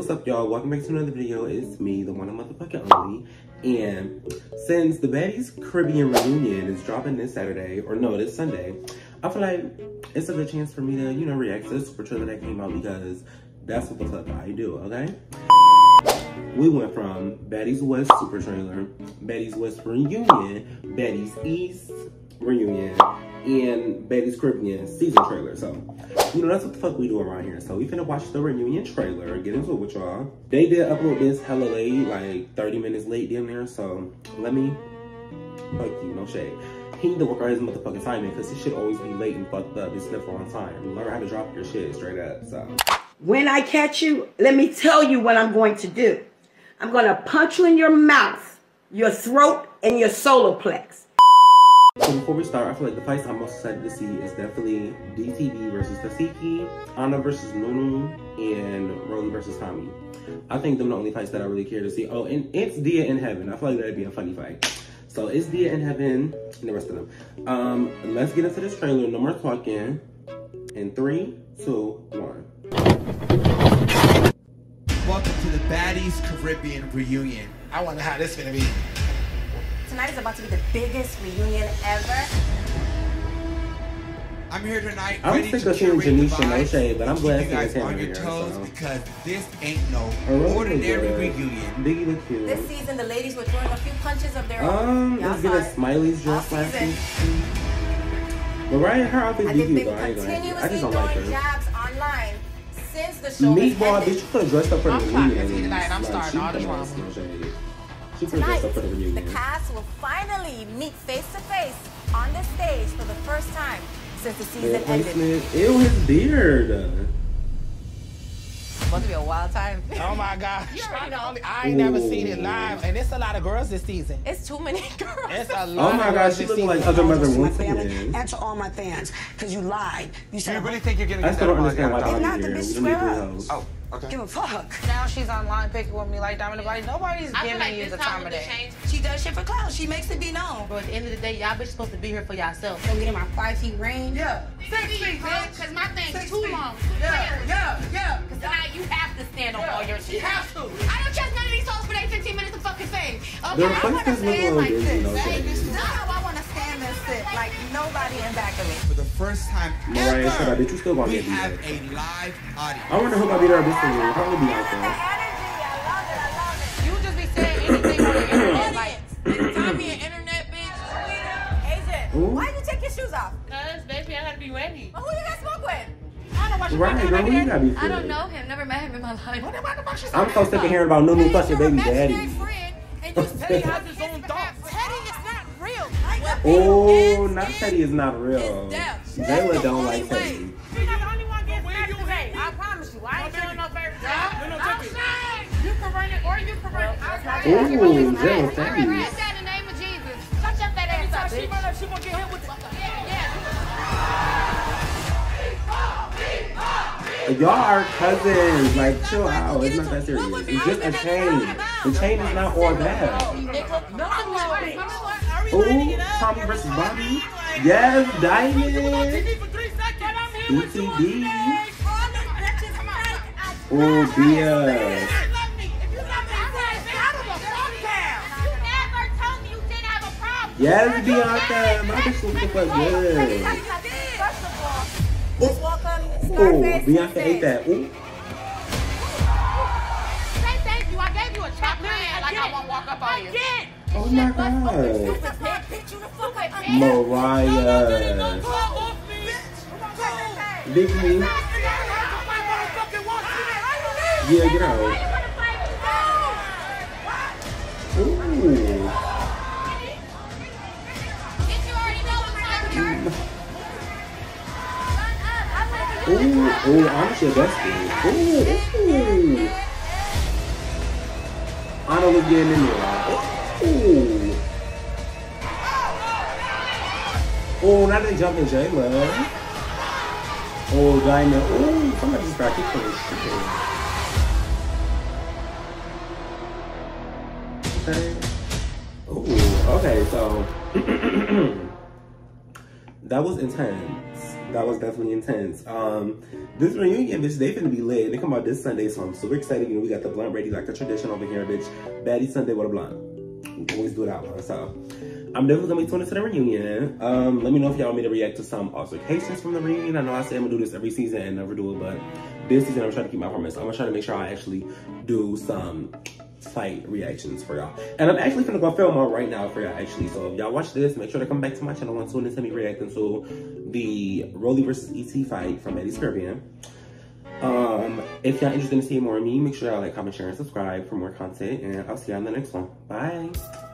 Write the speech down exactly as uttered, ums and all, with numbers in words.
What's up, y'all? Welcome back to another video. It's me, the one and motherfucking only. And since the Baddies Caribbean reunion is dropping this Saturday, or no, this Sunday, I feel like it's a good chance for me to, you know, react to this super trailer that came out because that's what the fuck I do, okay? We went from Baddies West super trailer, Baddies West reunion, Baddies East reunion, and Baddies Caribbean season trailer. So, you know, that's what the fuck we do around here. So we finna watch the reunion trailer, get into it with y'all. They did upload this hella late, like thirty minutes late down there. So let me, fuck you, no shade. He need to work on his motherfucking timing because his shit always be late and fucked up. It's never on time. Learn how to drop your shit straight up, so. When I catch you, let me tell you what I'm going to do. I'm going to punch you in your mouth, your throat, and your solar plex. So before we start, I feel like the fights I'm most excited to see is definitely D T V versus Tasiki, Anna versus Nunu, and Rolly versus Tommy. I think them the only fights that I really care to see. Oh, and it's Dia in Heaven. I feel like that'd be a funny fight. So it's Dia in Heaven and the rest of them. Um, let's get into this trailer. No more talking. In three, two, one. Welcome to the Baddies Caribbean reunion. I wonder how this is gonna be. Tonight is about to be the biggest reunion ever. I'm here tonight. I'm ready sick to of seeing curate the Janisha, no vibes, shade, but I'm keep glad you to guys see on him your here, toes so. because this ain't no Really ordinary good. reunion. Biggie look cute. This season, the ladies were throwing a few punches of their own. Um, let's get a Smiley's dress last week. Mariah, her outfit And be they've cute been though. I ain't gonna hate you. I continuously just don't like throwing her. jabs online since the show has Meatball, bitch, ended. you could have dressed up for the I'm reunion. talking to you tonight, I'm Like, starting she all the could've drama. dressed no shade. She could have Tonight, dressed up for the the reunion. cast will finally meet face to face on the stage for the first time since the season Their ended. placement. Ew, his beard. It's supposed to be a wild time. Oh my God. You already know. I ain't never Ooh. seen it live, and it's a lot of girls this season. It's too many girls. It's a Oh lot my of God, girls she this looking season. like other mother to my Winston. family and to all my fans, because you lied. You Do said you really think you're gonna I get still that don't understand why apology? It's Bobby's not the here. We bitch don't need square those. Oh, okay. give a fuck. Now she's online picking with me like Diamond Body. Nobody's I feel giving like you this the time time of with the day. change. She does shit for clout. She makes it be known. But at the end of the day, y'all bitch supposed to be here for yourself. So get in my five feet range. Yeah. Six feet, because my thing's Six too feet. long. Yeah, yeah, yeah. Because tonight you have to stand on all your She shit. has to. I don't trust none of these hoes for their fifteen minutes of fucking fame. Okay, The I want to replacements look a stand little like busy, no this. shade. This is how I want to stand and sit, like nobody in back of me. For the first time Mariah said, I ever, bet you still gonna we get have beat a live audience. I wonder who might be there this season. It'll probably be out The there. energy, I love it, I love it. You just be saying anything on the internet. Like, this time me an internet bitch. Agent, Ooh. why did you take your shoes off? Cause, baby, I gotta be ready. Well, who you guys smoke with? I don't know what Right, girl, who you gotta be I don't feeling? know him. Never met him in my life. What about the fuck she's I'm so sick of hearing about Nunu Hey, fucking your baby imaginary daddy. friend, and you Teddy still has his own thoughts. Teddy is not real. Oh, not Teddy is not real. Is death. Jayla That's the don't only like way. Teddy. You're not the only one getting smacked today. I promise you. I ain't doing no favors. I'm saying you can run it or you can run it. I'm Ooh, saying. Jayla All Teddy. right, right that in the name of Jesus. Shut your fat ass up, bitch. She run up, she gonna get hit with the... Yeah, Y'all are cousins. Like, chill out. It's not that serious. It's just a chain. The chain is not all that. Ooh, Tommy versus Bobby. Yes, Diamond. B T D. Ooh, Bia. Yes, Bianca. My bitch looks the fuck good. Let's welcome Ooh, Scarface. Bianca ate that. Ooh. say thank you. I gave you a chocolate man like I won't walk up on you. Oh my god. Mariah. Big me. Yeah, get out. Ooh. Ooh, ooh, I'm sure that's good. Ooh, ooh. Anna was getting in there. Ooh. Oh, now they jumping Jayla. Oh, Diamond. Ooh, somebody just got kicked for this shit. Okay. Ooh, okay, so that was intense. that was definitely intense. Um, this reunion, bitch, they finna be lit. They come out this Sunday, so I'm super excited. You know, we got the blunt ready like the tradition over here, bitch. Baddie Sunday with a blunt. We always do that one, so. I'm definitely gonna be tuning into the reunion. Um, let me know if y'all want me to react to some altercations from the reunion. I know I say I'm gonna do this every season and never do it, but this season I'm trying to keep my promise. I'm gonna try to make sure I actually do some fight reactions for y'all. And I'm actually gonna go film one right now for y'all actually. So if y'all watch this, make sure to come back to my channel and tune into me reacting to the Rolly versus E T fight from Baddie's Caribbean. Um, if y'all interested in seeing more of me, make sure y'all like, comment, share, and subscribe for more content. And I'll see y'all in the next one. Bye.